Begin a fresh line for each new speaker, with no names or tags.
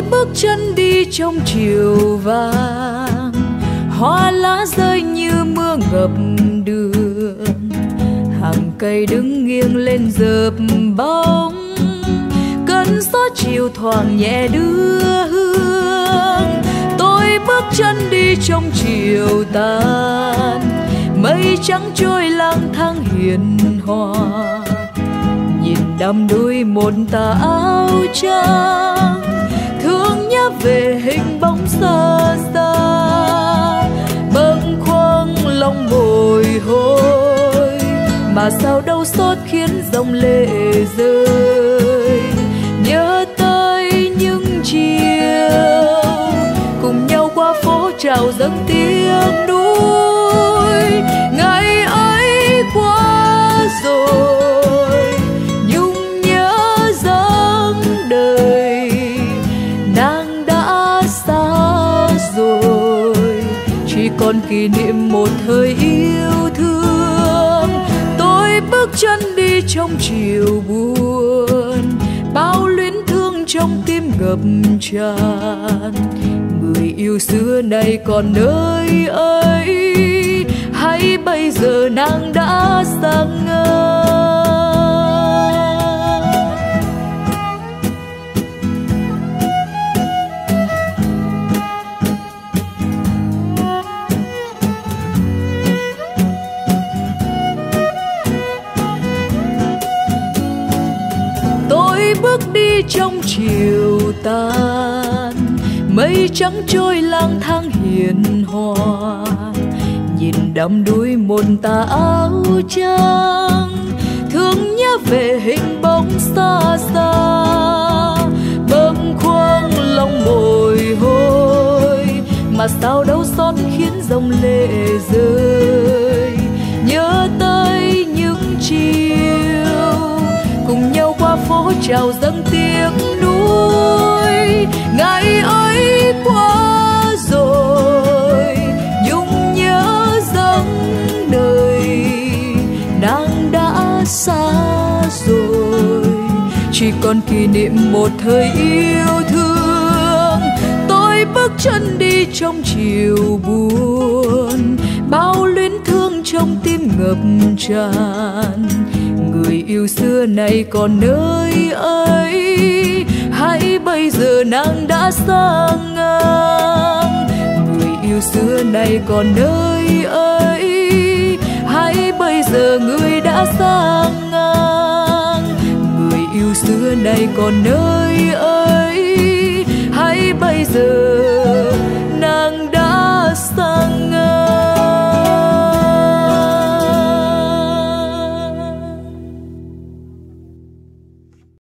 bước chân đi trong chiều vàng, hoa lá rơi như mưa ngập đường, hàng cây đứng nghiêng lên dợp bóng, cơn gió chiều thoảng nhẹ đưa hương. Tôi bước chân đi trong chiều tàn, mây trắng trôi lang thang hiền hòa, nhìn đắm đuối một tà áo trắng, thương nhớ về hình bóng xa xa, bâng khuâng lòng bồi hồi, mà sao đau xót khiến dòng lệ rơi. Nhớ tới những chiều cùng nhau qua phố chào dâng tiếng núi, ngày ấy qua rồi nhung nhớ dáng đời, nàng đã xa rồi, chỉ còn kỷ niệm một thời yêu thương. Tôi bước chân đi trong chiều buồn, bao luyến thương trong tim ngập tràn, người yêu xưa nay còn nơi ấy, hay bây giờ nàng đã sang ngang. Tôi bước đi trong chiều tàn, mây trắng trôi lang thang hiền hòa, nhìn đắm đuối một tà áo trắng, thương nhớ về hình bóng xa xa, bâng khuâng lòng bồi hồi, mà sao đau xót khiến dòng lệ rơi. Nhớ tới những chiều cùng nhau qua phố chào dâng tiếng núi, ngày ấy qua rồi nhung nhớ dáng đời, nàng đã xa rồi, chỉ còn kỷ niệm một thời yêu thương. Tôi bước chân đi trong chiều buồn, bao luyến thương trong tim ngập tràn, người yêu xưa nay còn nơi ấy, hay bây giờ nàng đã sang ngang. Người yêu xưa nay còn nơi ấy, hay bây giờ người đã sang ngang. Người yêu xưa nay còn nơi ấy,